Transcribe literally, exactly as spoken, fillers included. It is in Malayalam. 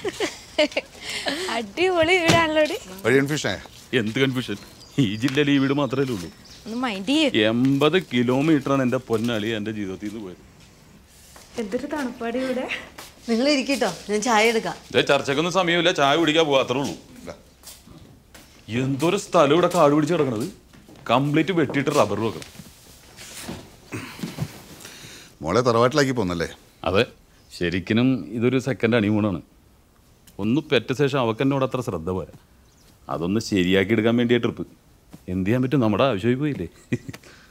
അടിപൊളി വീടാണല്ലോ. എന്ത് കൺഫ്യൂഷൻ? ഈ ജില്ലയിൽ ഈ വീട് മാത്രമേ ഉള്ളൂ. എൺപത് കിലോമീറ്റർ ആണ് എന്റെ പൊന്നാളി എന്റെ ജീവിതത്തിൽ നിന്ന് പോയത്. എന്തൊരു തണുപ്പാടി ഇവിടെ. നിങ്ങൾ ഇരിക്കട്ടോ, ഞാൻ ചായ എടുക്കാം. ചർച്ചക്കൊന്നും സമയമില്ല, ചായ കുടിക്കാൻ പോവാ, അത്രേ ഉള്ളൂ. എന്തൊരു സ്ഥലം ഇവിടെ കാട് പിടിച്ച് കിടക്കണത്. കംപ്ലീറ്റ് വെട്ടിയിട്ട് റബ്ബർ വെക്കണം. മോളെ തറവാട്ടിലാക്കി പോന്നല്ലേ? അതെ, ശരിക്കും ഇതൊരു സെക്കൻഡ് ഹണിമൂണാണ്. ഒന്ന് പെറ്റ ശേഷം അവക്ക് എന്നോട് അത്ര ശ്രദ്ധ പോരാ. അതൊന്ന് ശരിയാക്കി എടുക്കാൻ വേണ്ടിയ ട്രിപ്പ്. എന്ത് ചെയ്യാൻ പറ്റും, നമ്മുടെ ആവശ്യമായി പോയില്ലേ.